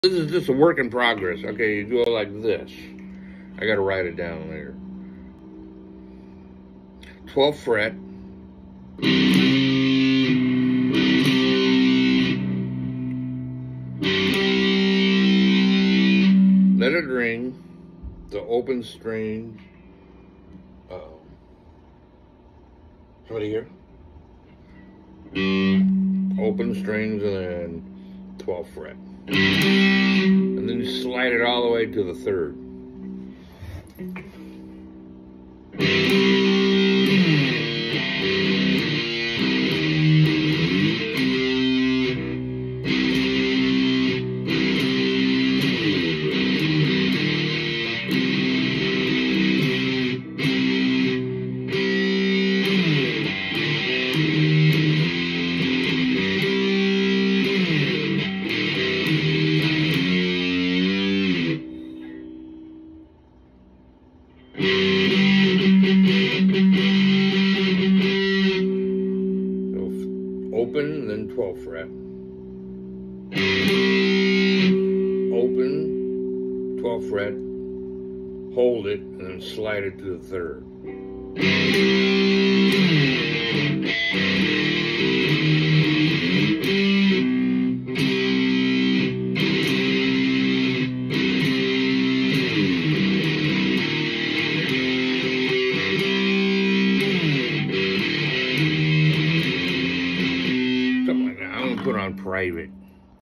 This is just a work in progress. Okay, you go like this. I gotta write it down later. 12th fret. Let it ring. The open string. Somebody here? Open strings and then 12th fret. And then you slide it all the way to the 3rd. Open, then 12th fret. Open, 12th fret. Hold it, and then slide it to the 3rd. Something like that. I'm gonna put on private.